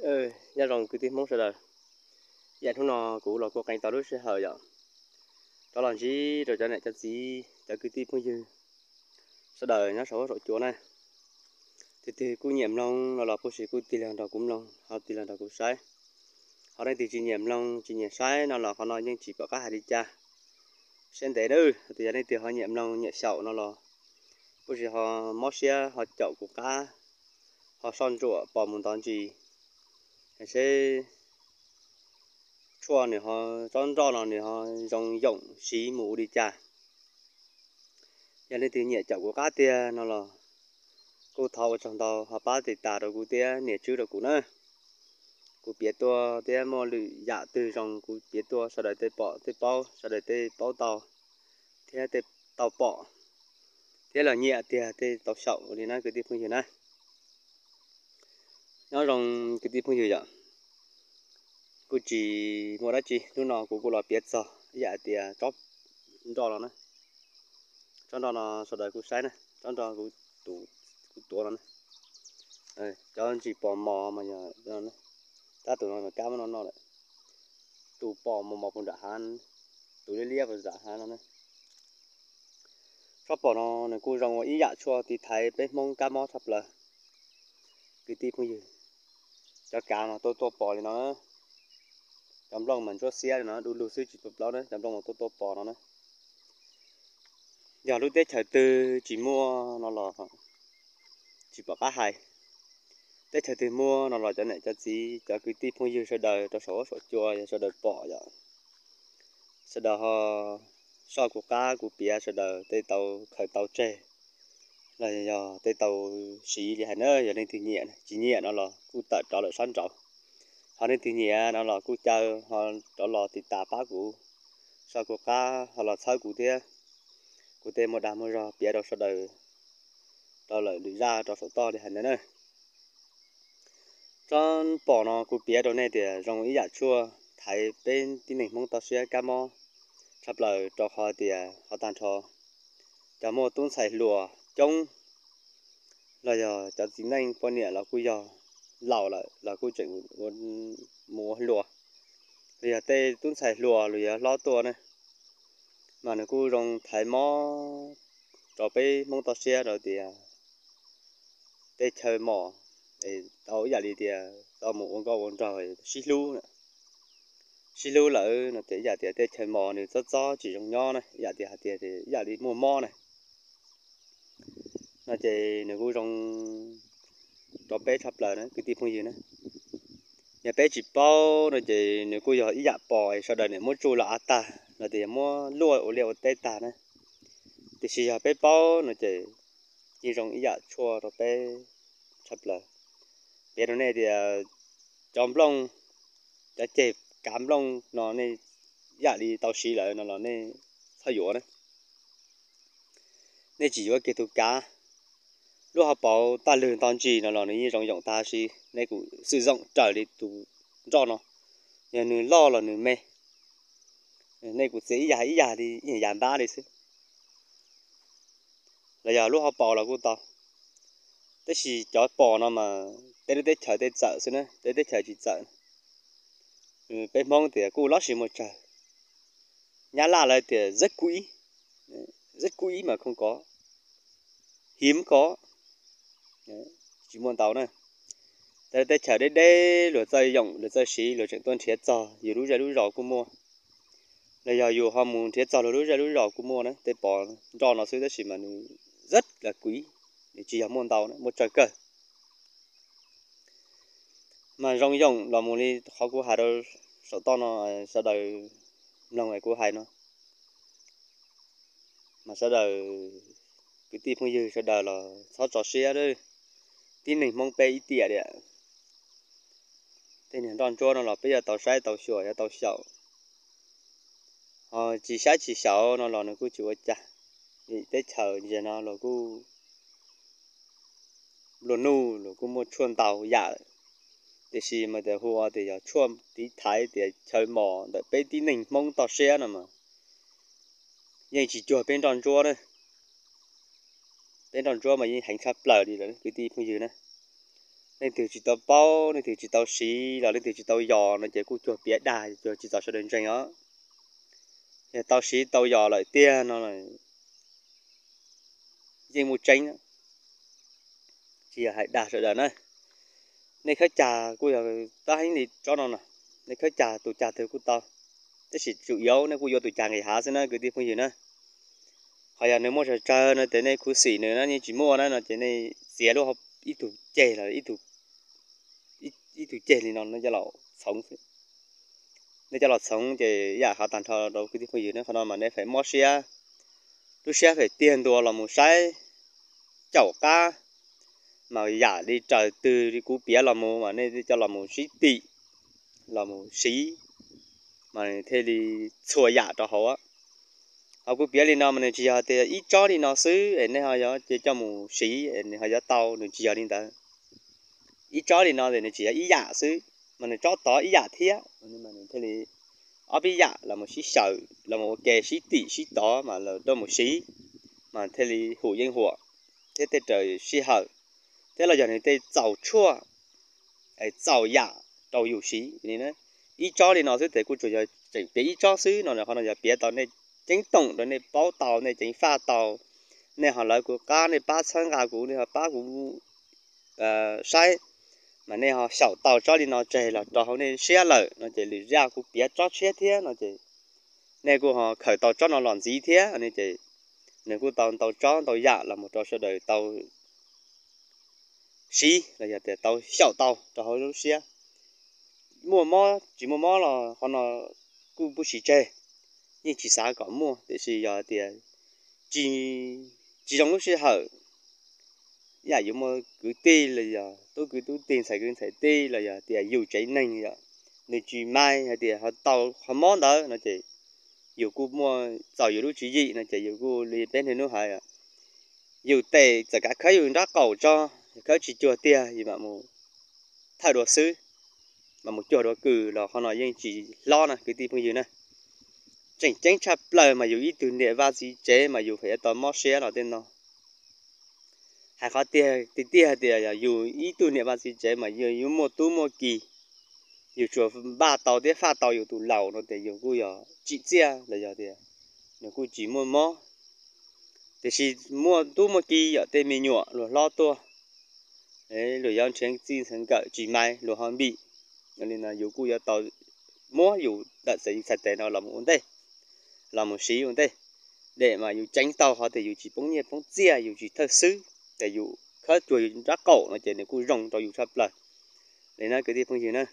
Gia rồng cứ tìm mong sợ đời. Dạ thằng nó cũ là có cánh tao đối sẽ hở vậy. Đó là gì rồi cho này cho gì cho cứ tìm không dư. Sợ đời nó số chúa này. Thì cú nhiệm long là cô sĩ cú tì lần đầu cũng long, họ tì lần đầu cũng sai. Họ đây thì chỉ nhiệm long chỉ nhiệm sai nó là họ nói nhưng chỉ có các hai đi cha. Xem thế nữa thì ở đây thì họ nhiệm long nhẹ sậu nó là cô sĩ họ mót xe họ chậu của cá họ son rụa bỏ một tòn gì sẽ chua này họ tròn tròn này họ dùng dụng xí mũ đi cha. Giờ này thì nhẹ chậu của cá tia nó là cô thầu trong tàu họ bắt thì tả được cô tia nhẹ chứ được cô nữa. Cô biết tua tia mua lử dạ từ trong cô biết tua sau đó tới bỏ tới bao sau đó tới bao tàu thế tới tàu bỏ thế là nhẹ tia tới tàu sậu thì nó cứ tiếp như thế này nó trong cái tiếp như vậy cô chỉ mua đó chỉ lúc nào cô là biết sao dạ tia chóp cho nó cho nó sau đó cô sai này cho cô tủ tủ nó này cho anh chỉ bỏ mò mà nhờ cho nó ta tụi nó cá nó đấy tụ bỏ mò cũng đã han tụ lia và đã han nó sắp bỏ nó này cô rong ý dạ chua thì thấy bên mông cá mó sắp là cái tí không gì cho cá mà tôi bỏ thì nó chấm lòng mình cho xe thì nó đủ đủ sư chỉ tập đó đấy chấm lòng mà tôi bỏ nó đấy giờ lúc tết thời từ chỉ mua nó là chỉ bỏ cá hay tết thời từ mua nó là cho này cho gì cho cái tí không gì sau đời cho số chua sau đời bỏ vậy sau đó họ sau của cá của bia sau đó tới tàu khởi tàu tre là giờ tới tàu xí thì hay nữa giờ nên thì nhẹ chỉ nhẹ nó là cú tận đó là sẵn trọng họ nên thì nhẹ nó là cú chờ họ đó là thì tà bá của sau của cá họ là sau của thế một đám một rồi bia đó sau đó là đi ra cho số to thì hay nữa trong bỏ nó của bia đó này thì rong ý giả chua thấy bên tin mình mong tao sẽ cá mò sắp lời cho họ thì họ tàn cho một tuần xài lúa trông là giờ cho chính anh quan niệm là bây giờ lão là câu chuyện một mùa lúa bây giờ tê tuần xài lúa rồi lo tua này mà nó cũng rong thái mò cho bé mong tao xe rồi thì tê chơi mò để tao giờ đi thì tao một con rồi xí lưu là nó để giờ thì tê chơi mò này rất rõ chỉ trong nho này giờ thì giờ đi mua mò này nó chỉ nó cũng rong cho bé sắp lời đấy cái tí phong gì nữa nhà bé chỉ bao nó chỉ nếu cô giờ ý dạ bò sau đó này mua chu là ta là thì mua lúa ở liệu tê ta này thì chỉ giờ bé bao nó chỉ như trong ý dạ chua rồi bé sắp lời bé nó này thì chóm lông đã chẹp cám lông nó này dạ đi tàu xí lại nó này thay dũa đấy này chỉ có cái thu cá lúc họ bảo ta lường toàn chỉ nó như trong ta xí này cũng sử dụng trở đi tụ cho nó nhà nửa lo là nửa mê này cũng sẽ ý giả thì giảm ba đi xí là giờ lúc họ bỏ là cô tao thế thì cho bỏ nó mà tết chờ tết sợ xí nữa tết chờ chỉ sợ bên mong thì cô lót xí một trời nhà là lại thì rất quý mà không có hiếm có chỉ muốn tao này tết chờ đây lửa dây xí lửa chuyện tuần thiết giờ dù lúc rõ cô mua là giờ dù họ muốn thiết giờ lúc rõ cô mua đấy tết bỏ cho nó xí tết xí mà rất là quý để chỉ muốn tao đấy một trời cờ mà rong rong là một đi họ cũng hay đâu sợ to nó sợ đời lòng này cũng hay nó mà sợ đời cái tim không dư sợ đời là sao trò xe đấy tin mình mong pe ít tiền đấy tên hiện đòn chua nó là bây giờ tàu sai tàu sửa tàu sậu chỉ sậu nó cứ chịu chả thì tết chờ giờ nó là cứ luôn nu là cứ một chuồn tàu dạ thì xí mà để hoa thì giờ chuồn tí thái để chơi mò để bé tí mình mong tàu xe nữa mà nhưng chỉ chùa bên tròn chua thôi bên tròn chua mà như hành sắp lở đi rồi cái tí không gì nữa nên từ chỉ tàu bao nên từ chỉ tàu xí là nên từ chỉ tàu giò nó chỉ cũng chuột bía đài chuột chỉ tàu sẽ đến tranh đó tàu xí tàu giò lại tia nó là riêng một tranh chỉ là hãy đạt rồi đó này nên khởi trà của ta hay đi cho nó nè nên khởi trà tụ trà từ của tao thế chỉ chủ yếu nên của tụ trà ngày há xem nó cái gì không gì nữa hay là nếu mà trà nó thế này khu xỉ nữa nó như chỉ mua nó thế này xé đâu học ít tụ chè là ít tụ chè thì nó cho lẩu sống nên cho lọt sống thì giả họ tàn thọ đâu cái gì không gì nữa còn mà nên phải mua xe tôi xe phải tiền đồ là một sai chậu cá mà giả đi trời từ đi cú bía là một mà nên cho là một xí tị là một xí mà thế thì xua giả cho họ họ cú bía đi nào mà nên chỉ họ thì ít cho đi nào xứ nên họ chỉ cho một xí nên họ tàu nên chỉ họ đi ta ít cho đi nào thì chỉ ít giả xứ mà nên cho tỏ ít giả thế nhưng mà thế thì ở bây giờ là một xí sợi là một kè xí tị xí tỏ mà là đâu một xí mà thế thì hủ dân hùa thế thì trời xí hở thế là giờ này tây giàu chua ấy giàu giả giàu nhiều xí nên nó ít cho thì nó sẽ thể cũng chủ yếu chỉ bé ít cho xí nó là họ là bé tàu này chính tổng đó này bao tàu này chính pha tàu này họ lại của cá này ba trăm gà của này họ ba cũng sai mà này họ sầu tàu cho đi nó chạy là tàu họ nên xe lợi nó chạy lì ra cũng bé cho xe thế nó chạy này của họ khởi tàu cho nó làm gì thế anh chạy này của tàu cho tàu giả là một trò chơi đời tàu xí là giờ để tàu小tàu cho họ lúc xe mua mò chỉ mua mò là họ nó cũng不是chơi nhưng chỉ sao có mua để sử giờ thì chỉ trong lúc xe hở giờ dùng mà cứ tê là giờ tôi cứ tiền xài cứ xài tê là giờ thì dù cháy nành giờ nên chỉ mai hay thì họ tàu họ món đó nó chỉ dù cô mua giàu dù lúc chỉ gì nó chỉ dù cô đi bên thì nó hay à dù tệ tất cả cái dù đã cầu cho cái chỉ chùa tia gì mà một thay đổi xứ mà một chùa đó cử là họ nói nhưng chỉ lo nè cái gì này chỉnh chỉnh chập lời mà dù ít từ nệ va gì chế mà dù phải tao mót xe là tên nó hay khó tia thì dù ít từ nệ va gì chế mà dù một tu một kỳ dù chùa ba tàu thế pha tàu dù tụ lẩu nó để dù cô giờ chỉ chia là giờ thì nếu cô chỉ mua mó thì chỉ mua tu một kỳ ở tên mình nhọ rồi lo tua đấy rồi giao chuyện xin thành cỡ chỉ mai rồi họ bị nên là dù cô giờ tàu múa dù đặt xây sạch tế nó là một vấn đề là một xí vấn đề để mà dù tránh tàu họ thì dù chỉ bóng nhiệt bóng chia dù chỉ thơ xứ để dù khớt chuối rác cổ nó chỉ để cô rồng cho dù sắp lời để nói cái gì không gì nữa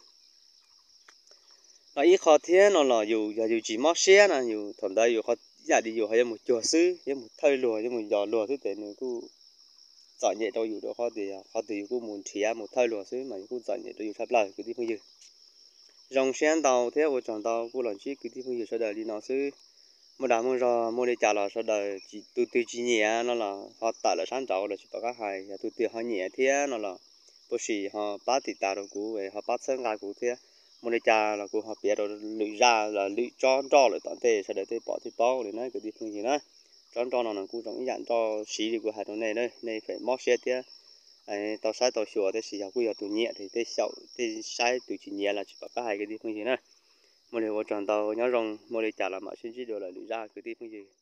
nó ít khó thế nó là dù chỉ mót xe nè dù thằng đây dù khó giả đi dù hay một chùa xứ hay một thơi lùa hay một giò lùa thứ thế nữa cô giỏi nhẹ cho dù đó khó thì cô muốn thía một thơi lùa xứ mà cô giỏi nhẹ cho dù sắp lời cái gì không gì rồng sen tàu thế của chọn tàu cô làm chi cái gì không gì sau đời đi nó xứ một đám một rò một đi trả là sau đời chỉ từ chỉ nhẹ nó là họ tại là sáng trâu là chỉ có các hai từ họ nhẹ thế nó là bác sĩ họ bắt thì tạo được cú về họ bắt sơn gai cú thế một đời cha là cú họ biết rồi lưỡi ra là lưỡi cho lại toàn thể sau đó thì bỏ thì bao để nói cái gì không gì nữa cho nó là cú trong dạng cho xí thì của hai này đây này phải mót xe thế tàu sai tàu sửa thế xí học cú giờ tụi nhẹ thì thế sậu thế sai tụi chỉ nhẹ là chỉ có hai cái gì không gì nữa một đời của chọn tàu nhớ rồng một đời trả là mọi sinh chỉ đều là lưỡi ra cái gì không gì